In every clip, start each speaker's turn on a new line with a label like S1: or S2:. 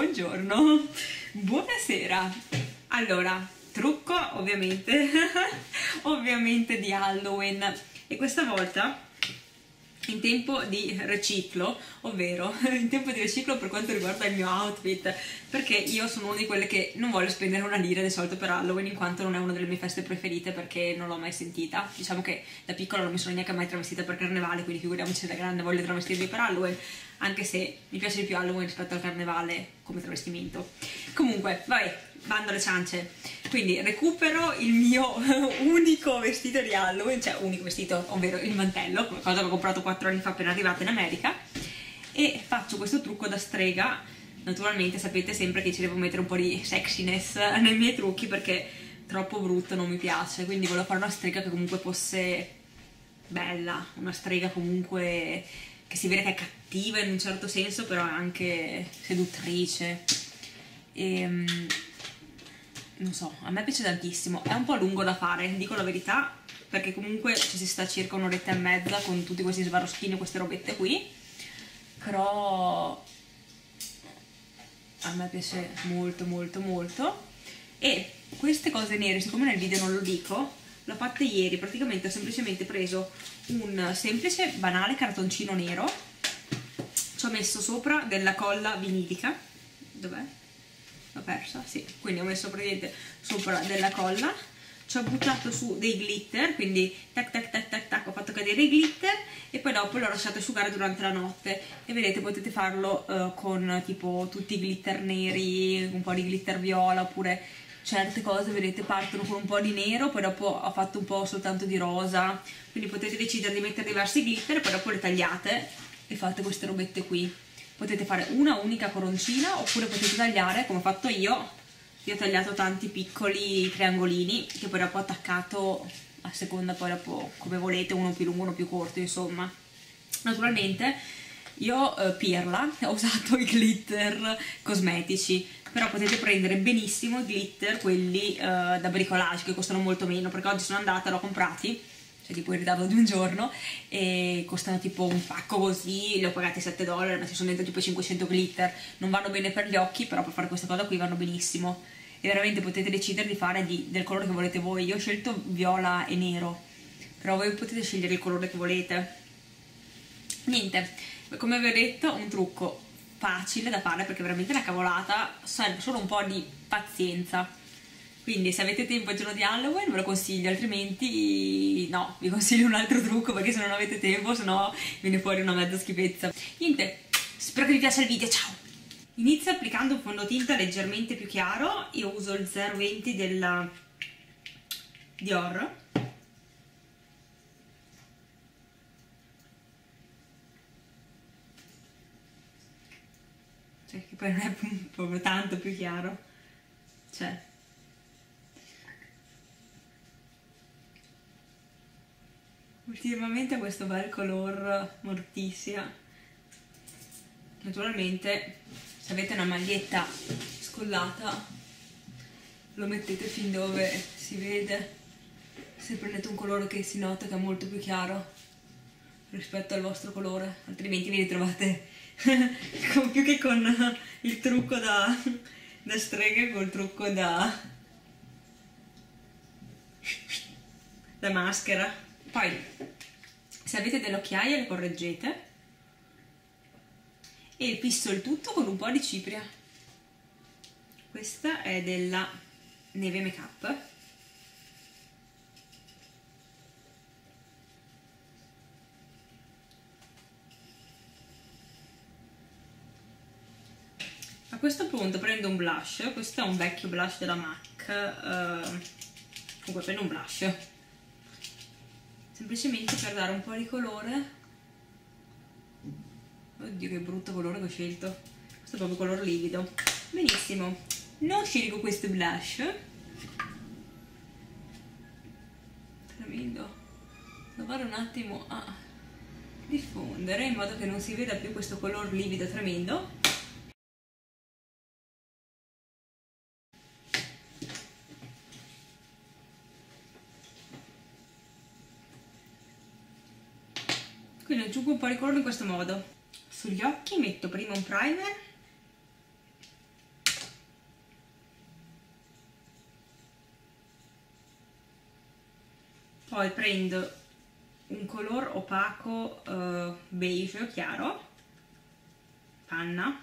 S1: Buongiorno, buonasera. Allora, trucco ovviamente, ovviamente di Halloween, e questa volta in tempo di riciclo, ovvero in tempo di riciclo per quanto riguarda il mio outfit, perché io sono una di quelle che non voglio spendere una lira di solito per Halloween, in quanto non è una delle mie feste preferite, perché non l'ho mai sentita. Diciamo che da piccola non mi sono neanche mai travestita per carnevale, quindi figuriamoci da grande voglio travestirmi per Halloween, anche se mi piace di più Halloween rispetto al carnevale come travestimento. Comunque, vabbè, bando alle ciance. Quindi recupero il mio unico vestito di Halloween, cioè unico vestito, ovvero il mantello, cosa che ho comprato 4 anni fa appena arrivata in America, e faccio questo trucco da strega. Naturalmente sapete sempre che ci devo mettere un po' di sexiness nei miei trucchi, perché troppo brutto non mi piace, quindi volevo fare una strega che comunque fosse bella, una strega comunque che si vede che è cattiva in un certo senso, però è anche seduttrice. Non so, a me piace tantissimo. È un po' lungo da fare, dico la verità, perché comunque ci si sta circa un'oretta e mezza con tutti questi svaroschini e queste robette qui, però a me piace molto molto molto. E queste cose nere, siccome nel video non lo dico, l'ho fatta ieri. Praticamente ho semplicemente preso un semplice banale cartoncino nero, ci ho messo sopra della colla vinilica. Dov'è? L'ho persa? Sì, quindi ho messo praticamente sopra della colla, ci ho buttato su dei glitter, quindi tac tac tac tac tac, ho fatto cadere i glitter e poi dopo l'ho lasciato asciugare durante la notte. E vedete, potete farlo con tipo tutti i glitter neri, un po' di glitter viola, oppure certe cose, vedete, partono con un po' di nero, poi dopo ho fatto un po' soltanto di rosa, quindi potete decidere di mettere diversi glitter e poi dopo le tagliate e fate queste robette qui. Potete fare una unica coroncina oppure potete tagliare come ho fatto io. Io ho tagliato tanti piccoli triangolini che poi dopo ho attaccato a seconda, poi dopo come volete, uno più lungo, uno più corto, insomma. Naturalmente io pirla, ho usato i glitter cosmetici, però potete prendere benissimo i glitter quelli da bricolage, che costano molto meno, perché oggi sono andata, l'ho comprati, cioè tipo in ritardo di un giorno, e costano tipo un pacco così, li ho pagati $7, ma ci sono dentro tipo 500 glitter. Non vanno bene per gli occhi, però per fare questa cosa qui vanno benissimo, e veramente potete decidere di fare del colore che volete voi. Io ho scelto viola e nero, però voi potete scegliere il colore che volete. Niente, come vi ho detto, un trucco facile da fare, perché veramente una cavolata, serve solo un po' di pazienza. Quindi se avete tempo il giorno di Halloween ve lo consiglio, altrimenti no, vi consiglio un altro trucco, perché se non avete tempo, se no viene fuori una mezza schifezza. Niente, spero che vi piaccia il video, ciao! Inizio applicando un fondotinta leggermente più chiaro. Io uso il 020 della Dior. Cioè, che poi non è proprio tanto più chiaro, cioè ultimamente questo bel color Morticia. Naturalmente se avete una maglietta scollata lo mettete fin dove si vede. Se prendete un colore che si nota che è molto più chiaro rispetto al vostro colore, altrimenti vi ritrovate più che con il trucco da strega, col trucco da maschera. Poi se avete delle occhiaie le correggete e fisso il tutto con un po' di cipria. Questa è della Neve Makeup. A questo punto prendo un blush. Questo è un vecchio blush della MAC, comunque prendo un blush semplicemente per dare un po' di colore. Oddio, che brutto colore che ho scelto, questo è proprio color livido. Benissimo, non scelgo questo blush, tremendo, lo vado un attimo a diffondere in modo che non si veda più questo color livido tremendo. Quindi aggiungo un po' di colore in questo modo. Sugli occhi metto prima un primer Poi prendo un color opaco beige chiaro, panna,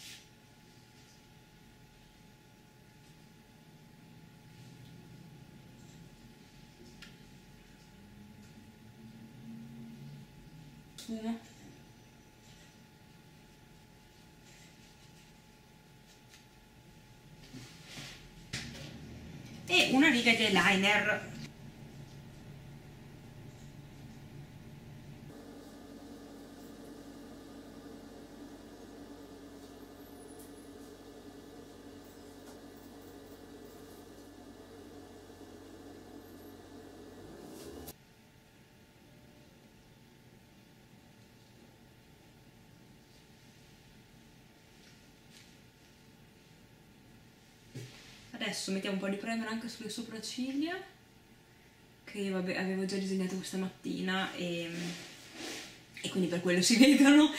S1: sfumo, e una riga di eyeliner. Adesso mettiamo un po' di primer anche sulle sopracciglia, che io vabbè avevo già disegnato questa mattina e quindi per quello si vedono.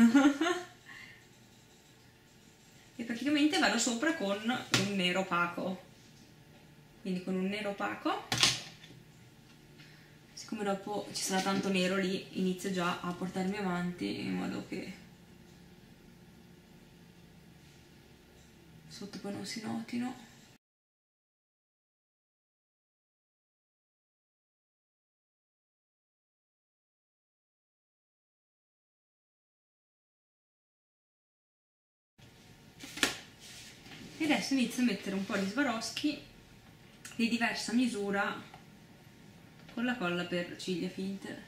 S1: E praticamente vado sopra con un nero opaco, quindi con un nero opaco, siccome dopo ci sarà tanto nero lì, inizio già a portarmi avanti in modo che sotto poi non si notino. E adesso inizio a mettere un po' di Swarovski di diversa misura con la colla per ciglia finte.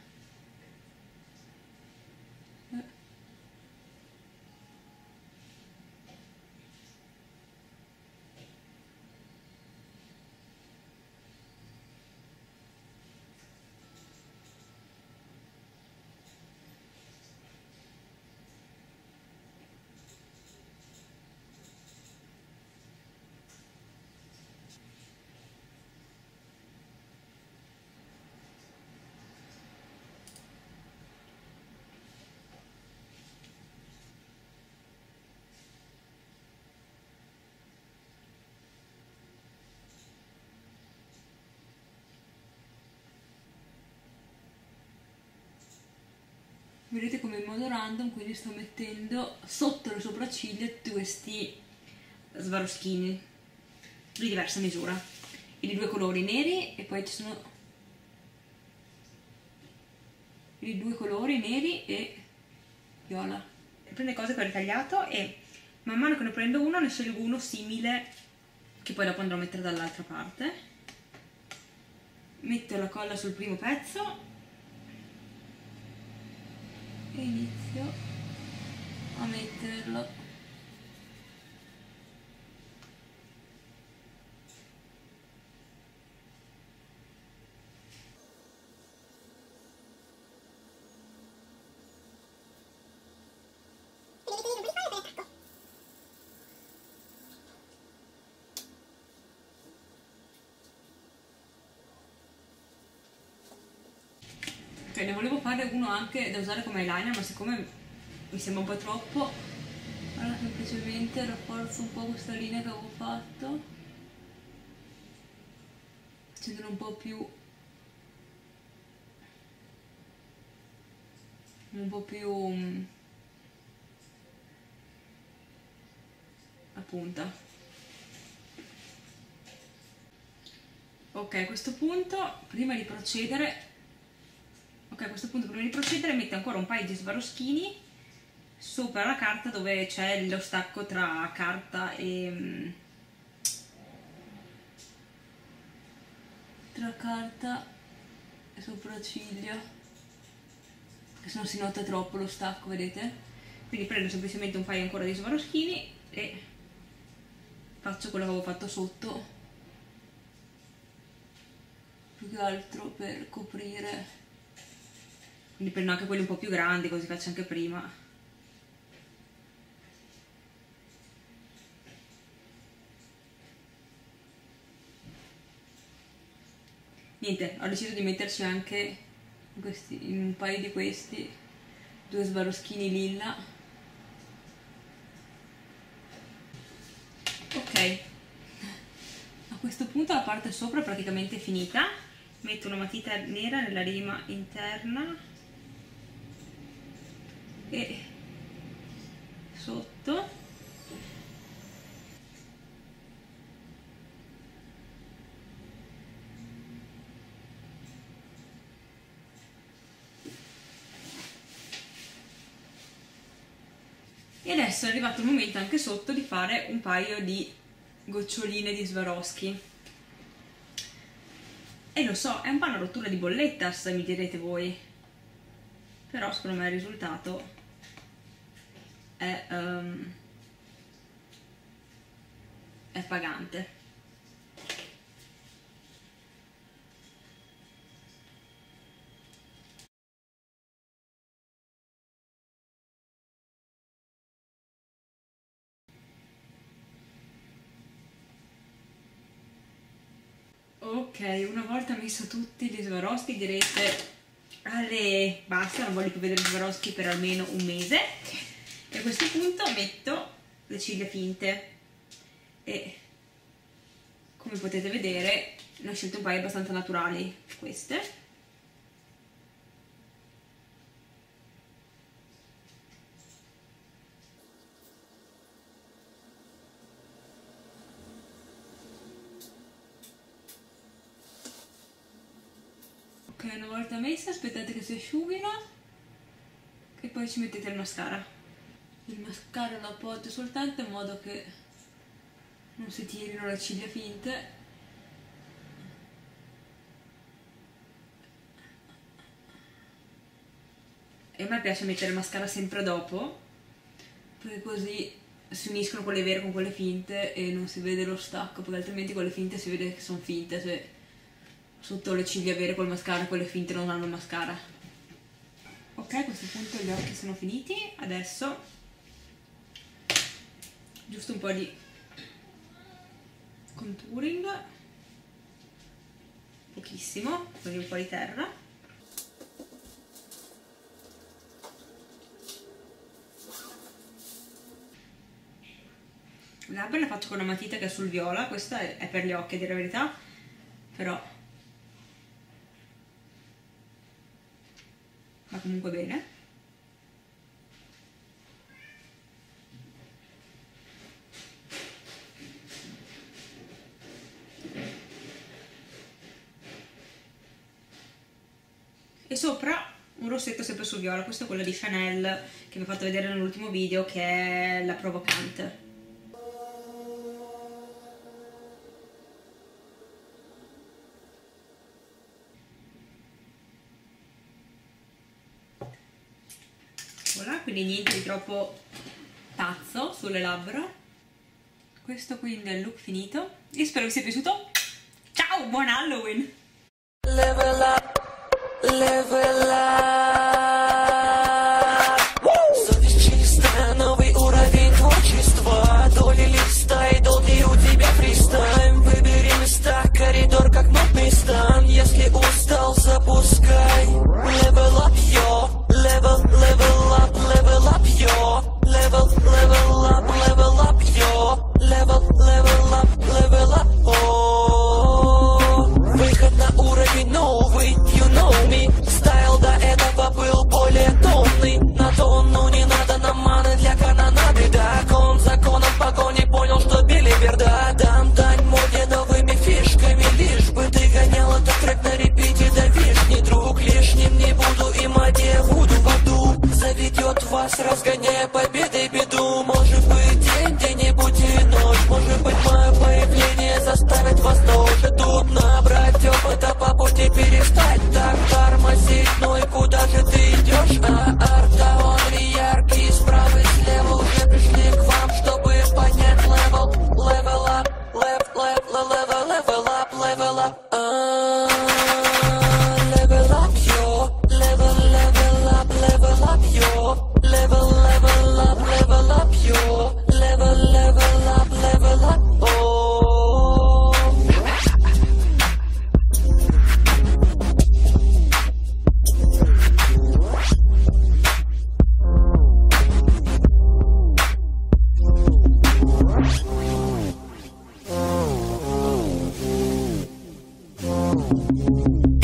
S1: Vedete come in modo random, quindi sto mettendo sotto le sopracciglia tutti questi Swarovskini di diversa misura e di due colori, neri, e poi ci sono i due colori, neri e viola. Prendo le cose che ho ritagliato e man mano che ne prendo uno ne scelgo uno simile che poi dopo andrò a mettere dall'altra parte. Metto la colla sul primo pezzo e inizio a metterlo. Ok, ne volevo fare uno anche da usare come eyeliner, ma siccome mi sembra un po' troppo, allora semplicemente rafforzo un po' questa linea che avevo fatto, facendolo un po' più a punta. Ok, a questo punto prima di procedere metto ancora un paio di Swarovskini sopra la carta dove c'è lo stacco tra carta e sopracciglio, che se no si nota troppo lo stacco, vedete? Quindi prendo semplicemente un paio ancora di Swarovskini e faccio quello che avevo fatto sotto, più che altro per coprire. Quindi prendo anche quelli un po' più grandi, così faccio anche prima. Niente, ho deciso di metterci anche in un paio di questi due Swarovskini lilla. Ok, a questo punto la parte sopra è praticamente finita. metto una matita nera nella rima interna e sotto. E adesso è arrivato il momento anche sotto di fare un paio di goccioline di Swarovski. E lo so, è un po' una rottura di bollettas, mi direte voi, però secondo me il risultato è pagante. Ok, una volta messo tutti gli Swarovski direte alle basta, non voglio più vedere Swarovski per almeno un mese, e a questo punto metto le ciglia finte e come potete vedere ne ho scelte un paio abbastanza naturali queste. Ok, una volta messa aspettate che si asciughino e poi ci mettete il mascara. Il mascara lo appoggio soltanto in modo che non si tirino le ciglia finte. E a me piace mettere il mascara sempre dopo, perché così si uniscono quelle vere con quelle finte e non si vede lo stacco, perché altrimenti quelle finte si vede che sono finte, cioè sotto le ciglia vere col mascara e quelle finte non hanno mascara. Ok, a questo punto gli occhi sono finiti, adesso giusto un po' di contouring, pochissimo, quindi un po' di terra. Le labbra le faccio con una matita che è sul viola, questa è per gli occhi a dire la verità, però va comunque bene. E sopra un rossetto sempre sul viola, questo è quello di Chanel che vi ho fatto vedere nell'ultimo video, che è la Provocante. Voilà, quindi niente di troppo pazzo sulle labbra. Questo quindi è il look finito. Io spero vi sia piaciuto. Ciao, buon Halloween!
S2: Level up, level up. Совесть чистая, новый уровень творчества. Доли листа и долгий у тебя фристайл. Выбери места, коридор как модный стан. Если устал, запускай. Level up, yo. Level up, level up, yo. Level up, yo. Level up, oh. Выход на уровень новый, you know me. Стайл до этого был более томный. На тонну не надо нам маны для канонады. Да, законом погони понял, что билиберда. Дам дань моде новыми фишками. Лишь бы ты гонял этот трек на репите до вишни. Друг лишним не буду и моде буду в аду. Заведет вас, разгоняя победы и беду. Может быть день, где-нибудь и ночь. Может быть мое появление заставит вас тоже тут набрать опыта по пути перестать так тормозить. Ну и куда же ты идешь? Артаон яркий справа и слева уже пришли к вам, чтобы поднять левел. Level up, level up, level up. Level up, yo. Level up, yo. Level up, yo. Level up, oh. Oh.